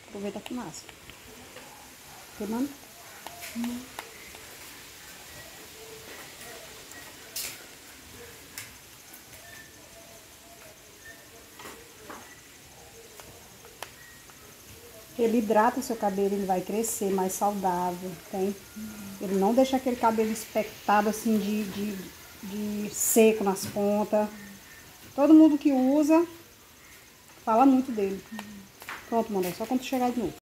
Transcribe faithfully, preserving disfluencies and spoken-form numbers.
Aproveita a fumaça. Queimando? Hum. Ele hidrata o seu cabelo, ele vai crescer mais saudável, tem? Ele não deixa aquele cabelo espetado assim de, de, de seco nas pontas. Todo mundo que usa fala muito dele. Pronto, Mandé, só quando chegar de novo.